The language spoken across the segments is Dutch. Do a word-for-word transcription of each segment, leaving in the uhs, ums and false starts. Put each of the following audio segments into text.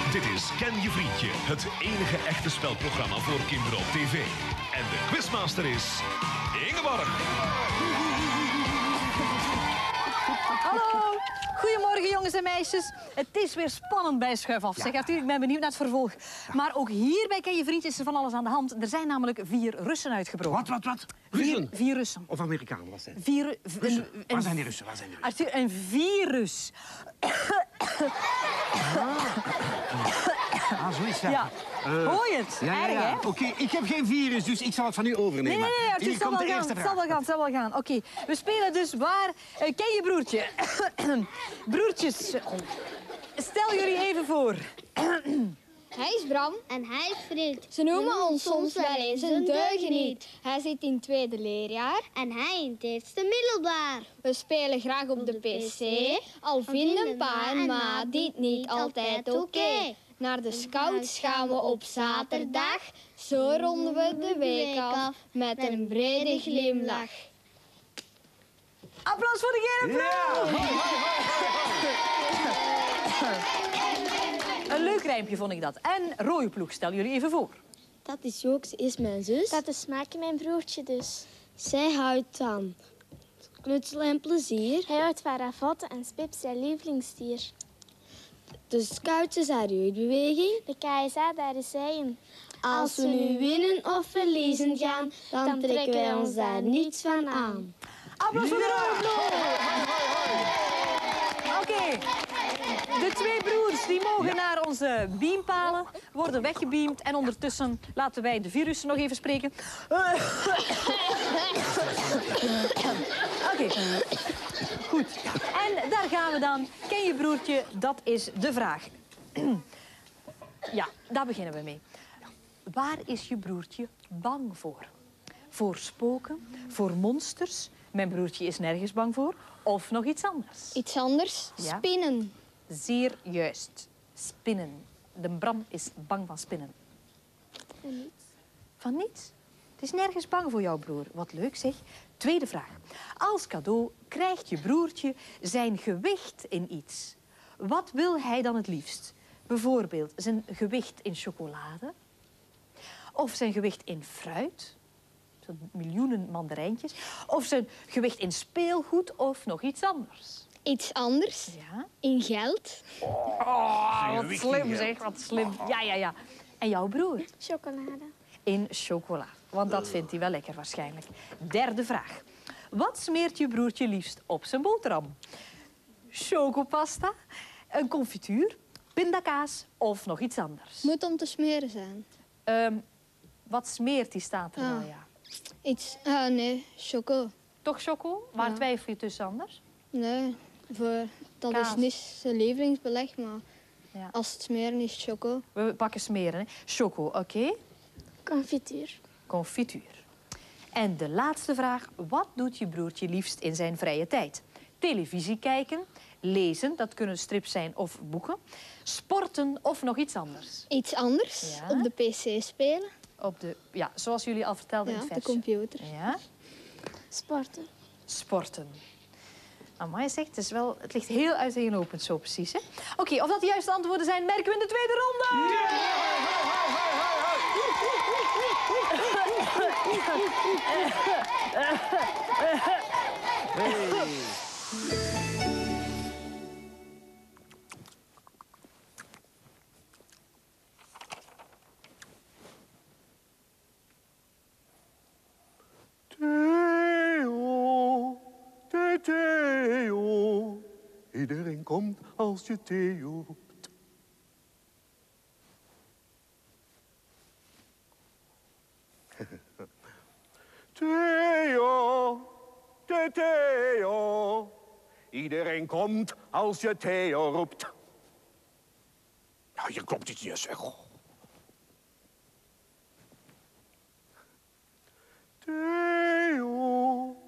Dit is Ken je vriendje, het enige echte spelprogramma voor kinderen op tv. En de quizmaster is Ingeborg. Hallo, goedemorgen jongens en meisjes. Het is weer spannend bij Schuif af. Zeg, ja. Ik ben benieuwd naar het vervolg. Ja. Maar ook hier bij Ken je vriendje is er van alles aan de hand. Er zijn namelijk vier Russen uitgebroken. Wat, wat, wat? Vier, vier Russen. Of Amerikanen, wat zijn Vier, Russen. Een, Waar zijn die Russen? Waar zijn die Russen? Arthur, een virus. Ah, ah zo is dat. Ja. Uh, Hoor je het? Ja, ja, Erg, ja. hè? Oké, okay, ik heb geen virus, dus ik zal het van u overnemen. Nee, nee, nee, Arthur, Hier het zal komt wel de gaan, eerste het vraag. zal wel gaan, het zal wel gaan. Oké, okay. We spelen dus waar... Uh, ken je broertje? Broertjes, stel jullie even voor. Hij is Bram en hij is Fried. Ze noemen ons soms wel eens een deugeniet. Hij zit in het tweede leerjaar en hij in het eerste middelbaar. We spelen graag op, op de, de pc, al vinden pa en ma dit niet altijd oké. Okay. Naar de scouts gaan we op zaterdag, zo ronden we de week af met een brede glimlach. Applaus voor de gele vrouw! Een leuk rijmpje vond ik dat. En rode ploeg, stel jullie even voor. Dat is Jooks, is mijn zus. Dat is Maartje, mijn broertje dus. Zij houdt van knutselen en plezier. Hij houdt van ravotten en Spip zijn lievelingsdier. De scouts is haar jeugdbeweging. De K S A, daar is zij in. Als we nu winnen of verliezen gaan, dan, dan trekken wij ons daar niets van aan. Applaus voor de rode ploeg! Oké. Okay. De twee broers die mogen ja. naar onze beampalen, worden weggebeamd. En ondertussen laten wij de virussen nog even spreken. Uh. Oké, okay. Goed. En daar gaan we dan. Ken je broertje? Dat is de vraag. Ja, daar beginnen we mee. Waar is je broertje bang voor? Voor spoken? Voor monsters? Mijn broertje is nergens bang voor. Of nog iets anders? Iets anders? Ja? Spinnen. Zeer juist. Spinnen. De Bram is bang van spinnen. Van niets. Van niets? Het is nergens bang voor jouw broer. Wat leuk zeg. Tweede vraag. Als cadeau krijgt je broertje zijn gewicht in iets. Wat wil hij dan het liefst? Bijvoorbeeld zijn gewicht in chocolade. Of zijn gewicht in fruit. Zo'n miljoenen mandarijntjes. Of zijn gewicht in speelgoed of nog iets anders. Iets anders? Ja. In geld? Oh, wat slim zeg, wat slim. Ja, ja, ja. En jouw broer? Chocolade. In chocola. Want dat vindt hij wel lekker waarschijnlijk. Derde vraag. Wat smeert je broertje liefst op zijn boterham? Chocopasta, een confituur, pindakaas of nog iets anders? Moet om te smeren zijn. Um, wat smeert die staat er ah. wel, ja. Iets, ah nee, choco. Toch choco? Waar ja. twijfel je tussen anders? Nee, voor, dat Kaas. is niet zijn lievelingsbeleg, maar ja. Als het smeren is choco. We pakken smeren, hè. Choco, oké. Okay. Confituur. Confituur. En de laatste vraag. Wat doet je broertje liefst in zijn vrije tijd? Televisie kijken, lezen, dat kunnen strips zijn of boeken, sporten of nog iets anders? Iets anders? Ja. Op de pc spelen? Op de, ja, zoals jullie al vertelden ja, in het versje. De computer. Ja. Sporten. Sporten. Amai zegt, het, is wel, het ligt heel uiteenlopend zo precies. Oké, okay, of dat de juiste antwoorden zijn, merken we in de tweede ronde! Hey. Theo, Theo, iedereen komt als je Theo roept. Theo, Theo, iedereen komt als je Theo roept. Nou, je klopt iets niet, zeg. Theo,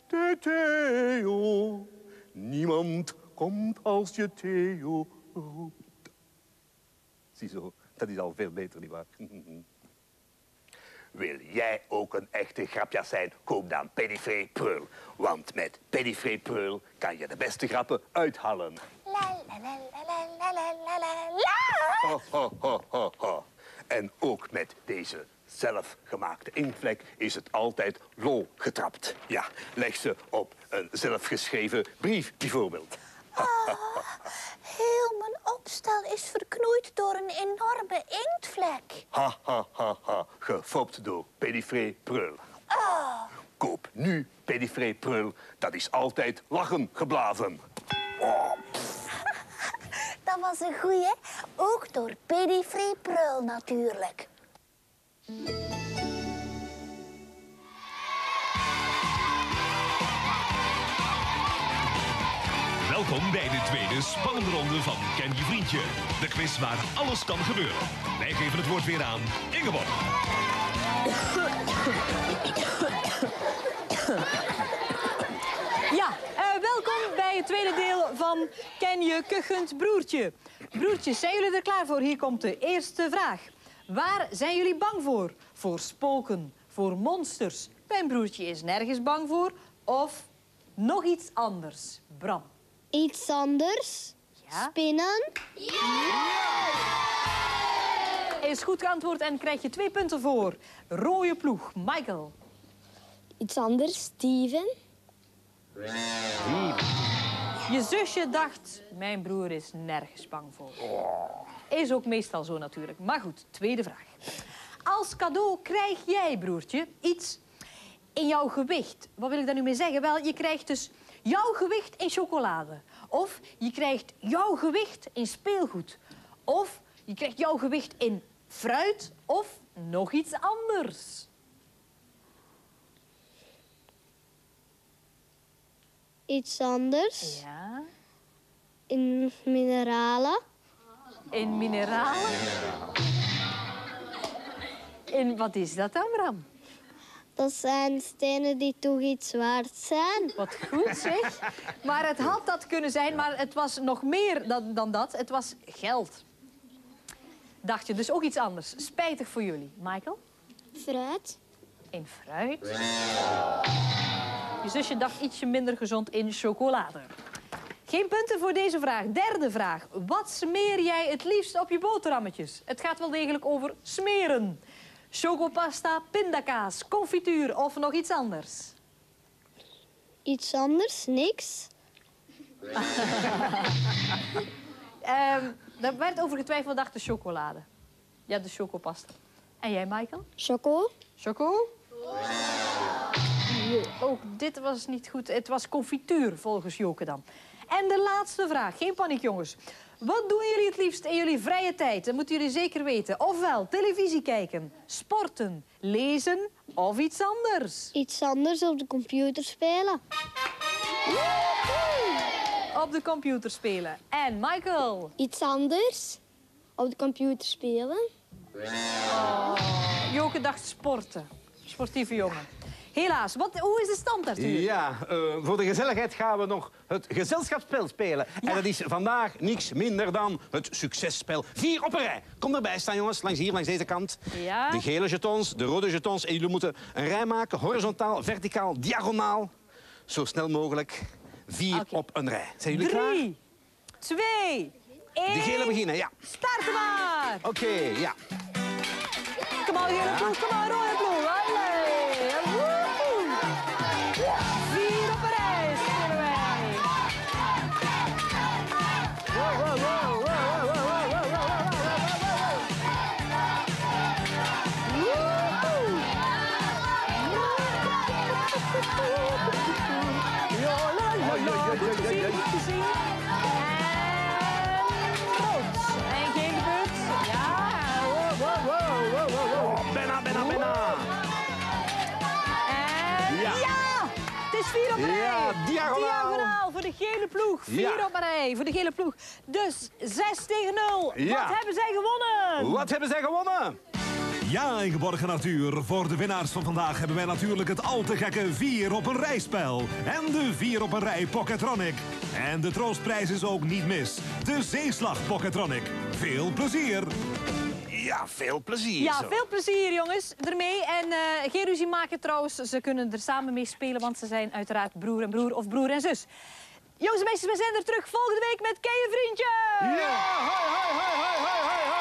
Theo, niemand komt als je Theo roept. Ziezo, dat is al veel beter, nietwaar? Wil jij ook een echte grapjas zijn? Koop dan Pedifree Preul. Want met Pedifree Preul kan je de beste grappen uithalen. La la la la la la la la la. Ho, ho, ho, ho, ho. En ook met deze zelfgemaakte inktvlek is het altijd lol getrapt. Ja, leg ze op een zelfgeschreven brief bijvoorbeeld. Heel mijn opstel is verknoeid door een enorme inktvlek. Ha, ha, ha, ha. Gefopt door Pedifree Preul. Oh. Koop nu Pedifree Preul. Dat is altijd lachen geblazen. Oh. Dat was een goeie. Ook door Pedifree Preul natuurlijk. Welkom bij de tweede spannende ronde van Ken je vriendje. De quiz waar alles kan gebeuren. Wij geven het woord weer aan Ingeborg. Ja, uh, welkom bij het tweede deel van Ken je kuchend broertje. Broertjes, zijn jullie er klaar voor? Hier komt de eerste vraag. Waar zijn jullie bang voor? Voor spoken, voor monsters. Mijn broertje is nergens bang voor. Of nog iets anders. Bram. Iets anders? Ja? Spinnen? Is goed geantwoord en krijg je twee punten voor. Rode ploeg. Michael. Iets anders? Steven? Je zusje dacht, mijn broer is nergens bang voor. Is ook meestal zo natuurlijk. Maar goed, tweede vraag. Als cadeau krijg jij, broertje, iets in jouw gewicht. Wat wil ik daar nu mee zeggen? Wel, je krijgt dus jouw gewicht in chocolade. Of je krijgt jouw gewicht in speelgoed. Of je krijgt jouw gewicht in fruit. Of nog iets anders. Iets anders? Ja. In mineralen? In mineralen. In wat is dat dan, Bram? Dat zijn stenen die toch iets waard zijn. Wat goed, zeg. Maar het had dat kunnen zijn, maar het was nog meer dan, dan dat. Het was geld. Dacht je, dus ook iets anders. Spijtig voor jullie. Michael? Fruit? In fruit. Je zusje dacht ietsje minder gezond in chocolade. Geen punten voor deze vraag. Derde vraag. Wat smeer jij het liefst op je boterhammetjes? Het gaat wel degelijk over smeren. Chocopasta, pindakaas, confituur of nog iets anders? Iets anders? Niks? um, daar werd over getwijfeld, dacht de chocolade. Ja, de chocopasta. En jij, Michael? Choco? Choco? Ook dit was niet goed. Het was confituur, volgens Joke dan. En de laatste vraag. Geen paniek, jongens. Wat doen jullie het liefst in jullie vrije tijd? Dat moeten jullie zeker weten. Ofwel televisie kijken, sporten, lezen of iets anders. Iets anders op de computer spelen. Op de computer spelen. En Michael? Iets anders op de computer spelen. Oh. Joke dacht sporten. Sportieve jongen. Helaas, wat, hoe is de stand daartoe? Ja, uh, voor de gezelligheid gaan we nog het gezelschapsspel spelen. Ja. En dat is vandaag niks minder dan het successpel Vier op een rij. Kom erbij staan, jongens, langs hier, langs deze kant. Ja. De gele jetons, de rode jetons. En jullie moeten een rij maken, horizontaal, verticaal, diagonaal. Zo snel mogelijk. Vier okay. op een rij. Zijn jullie Drie, klaar? Drie, twee, één. De gele beginnen, ja. Starten maar! Oké, okay, ja. Kom maar, gele ploeg, kom maar, rode ploeg. Allee. Vier op een rij spelen wij. Wow, wow, wow, wow, wow, wow, wow, En geen gebeurd. Ja, wow, wow, wow, wow, wow. Bijna, bijna, bijna. En ja. ja, het is vier op een rij. Ja, diagonaal. Diagonaal voor de gele ploeg. Vier Ja. op een rij voor de gele ploeg. Dus zes tegen nul. Ja. Wat hebben zij gewonnen? Wat hebben zij gewonnen? Ja, Ingeborg en Arthur, voor de winnaars van vandaag hebben wij natuurlijk het al te gekke vier op een rijspel. En de vier op een rij Pocketronic. En de troostprijs is ook niet mis. De Zeeslag Pocketronic. Veel plezier! Ja, veel plezier. Ja, zo. veel plezier jongens ermee. En uh, geen ruzie maken trouwens. Ze kunnen er samen mee spelen, want ze zijn uiteraard broer en broer of broer en zus. Jongens en meisjes, we zijn er terug volgende week met Ken je vriendje! Ja, hoi, hoi, hoi, hoi, hoi, hoi.